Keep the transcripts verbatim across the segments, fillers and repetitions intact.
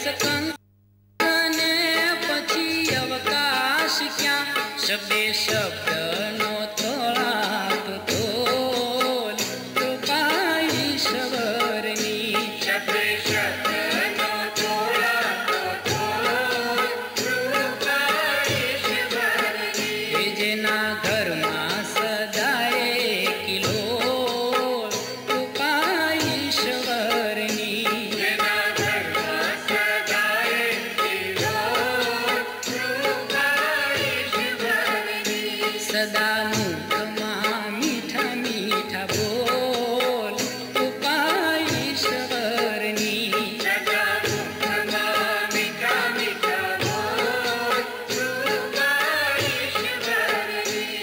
સ્કંદ ને પછી અવકાશ ક્યાં શબ્દે શબ્દનો તોળાતો તોલ કૃપા ઈશ્વરની શબ્દે શબ્દનો તોળાતો તોલ કૃપા ઈશ્વરની જેના ઘરમાં સદાય કિલો કૃપા ઈશ્વરની જેના ઘરમાં સદાય કિલો કૃપા ઈશ્વરની સદા મુખમાં મીઠા મીઠા બોલ કૃપા ઈશ્વરની સદા મુખમાં મીઠા મીઠા બોલ કૃપા ઈશ્વરની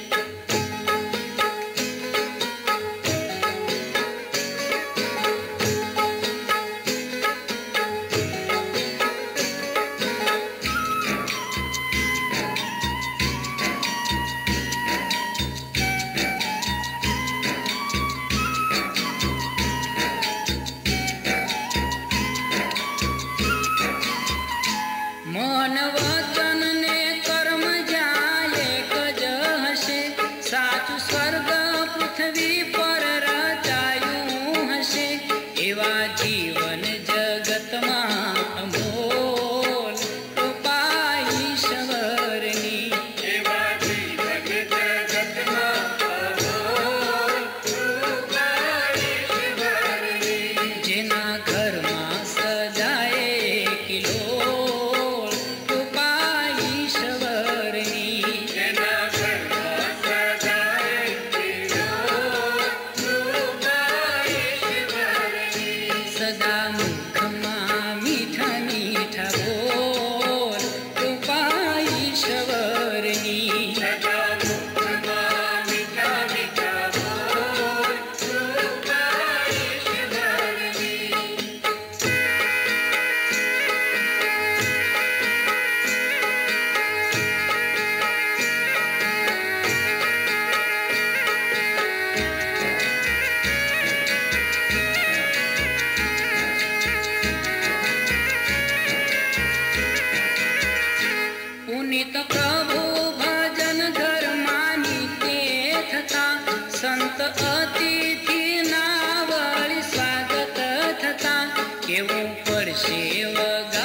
મન વચન ને કર્મ જાય એક જ હશે સાચું સ્વર્ગ પૃથ્વી પર રચાયું હશે એવા જીવન જગતમાં અમોલ કૃપા ઈશ્વરની એવા જીવન જગતમાં અમોલ કૃપા ઈશ્વરની જેના ઘરમાં સદાય કિલો સદા મુખમાં મીઠા મીઠા બોલ કૃપા ઈશ્વરની સદા મુખમાં મીઠા મીઠા બોલ કૃપા ઈશ્વરની પુનિત પ્રભુ ભજન ધર્માની તે થતા સંત અતિથિ ના વળી સ્વાગત થતા કેવું પડશે વગા